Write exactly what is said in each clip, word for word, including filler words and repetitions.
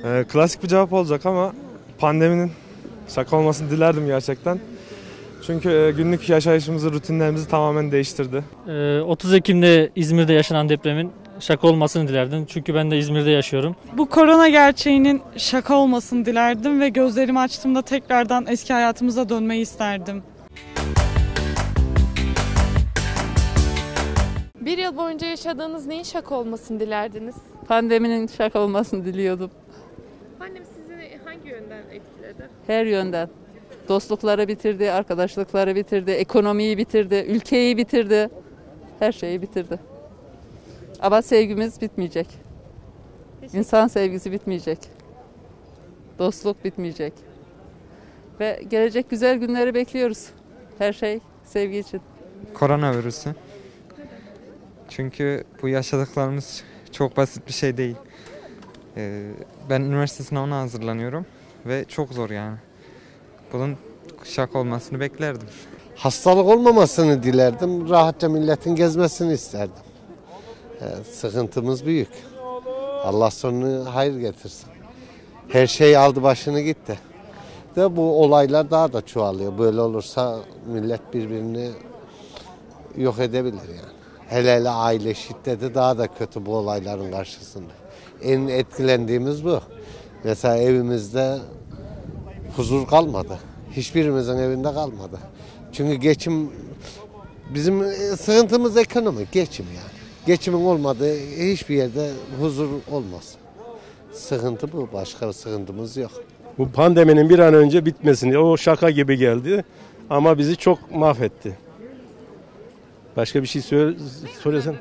Ee, klasik bir cevap olacak ama pandeminin şaka olmasını dilerdim gerçekten. Çünkü e, günlük yaşayışımızı, rutinlerimizi tamamen değiştirdi. Ee, otuz Ekim'de İzmir'de yaşanan depremin şaka olmasını dilerdim. Çünkü ben de İzmir'de yaşıyorum. Bu korona gerçeğinin şaka olmasını dilerdim ve gözlerimi açtığımda tekrardan eski hayatımıza dönmeyi isterdim. Bir yıl boyunca yaşadığınız neyin şaka olmasını dilerdiniz? Pandeminin şaka olmasını diliyordum. Pandemi sizi hangi yönden etkiledi? Her yönden. Dostlukları bitirdi, arkadaşlıkları bitirdi, ekonomiyi bitirdi, ülkeyi bitirdi. Her şeyi bitirdi. Ama sevgimiz bitmeyecek. İnsan sevgisi bitmeyecek. Dostluk bitmeyecek. Ve gelecek güzel günleri bekliyoruz. Her şey sevgi için. Koronavirüsü. Çünkü bu yaşadıklarımız çok basit bir şey değil. Ee, ben üniversite sınavına hazırlanıyorum ve çok zor yani. Bunun şaka olmasını beklerdim. Hastalık olmamasını dilerdim. Rahatça milletin gezmesini isterdim. Ee, sıkıntımız büyük. Allah sonunu hayır getirsin. Her şey aldı başını gitti. De bu olaylar daha da çoğalıyor. Böyle olursa millet birbirini yok edebilir yani. Hele hele aile şiddeti daha da kötü bu olayların karşısında. En etkilendiğimiz bu. Mesela evimizde huzur kalmadı. Hiçbirimizin evinde kalmadı. Çünkü geçim, bizim sıkıntımız ekonomi, geçim yani. Geçimin olmadığı hiçbir yerde huzur olmaz. Sıkıntı bu, başka bir sıkıntımız yok. Bu pandeminin bir an önce bitmesini, o şaka gibi geldi ama bizi çok mahvetti. Başka bir şey söyle, söylesen.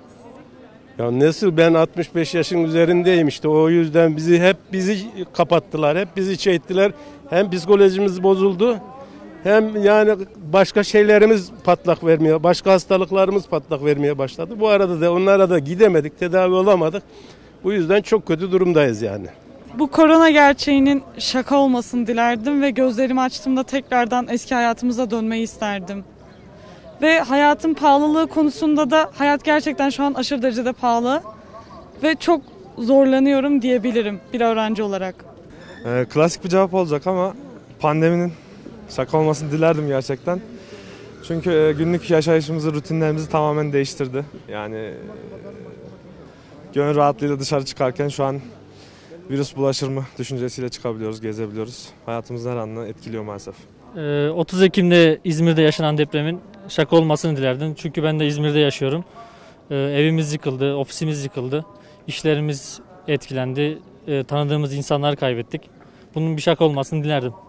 Ya nasıl, ben altmış beş yaşın üzerindeyim işte, o yüzden bizi hep bizi kapattılar, hep bizi şey ettiler. Hem psikolojimiz bozuldu, hem yani başka şeylerimiz patlak vermeye, başka hastalıklarımız patlak vermeye başladı. Bu arada da onlara da gidemedik, tedavi olamadık. Bu yüzden çok kötü durumdayız yani. Bu korona gerçeğinin şaka olmasını dilerdim ve gözlerimi açtığımda tekrardan eski hayatımıza dönmeyi isterdim. Ve hayatın pahalılığı konusunda da hayat gerçekten şu an aşırı derecede pahalı ve çok zorlanıyorum diyebilirim bir öğrenci olarak. Ee, klasik bir cevap olacak ama pandeminin şaka olmasını dilerdim gerçekten. Çünkü e, günlük yaşayışımızı, rutinlerimizi tamamen değiştirdi. Yani e, gönül rahatlığıyla dışarı çıkarken şu an virüs bulaşır mı düşüncesiyle çıkabiliyoruz, gezebiliyoruz. Hayatımızın her anını etkiliyor maalesef. Ee, otuz Ekim'de İzmir'de yaşanan depremin şaka olmasını dilerdim. Çünkü ben de İzmir'de yaşıyorum. Ee, evimiz yıkıldı, ofisimiz yıkıldı, işlerimiz etkilendi, ee, tanıdığımız insanları kaybettik. Bunun bir şaka olmasını dilerdim.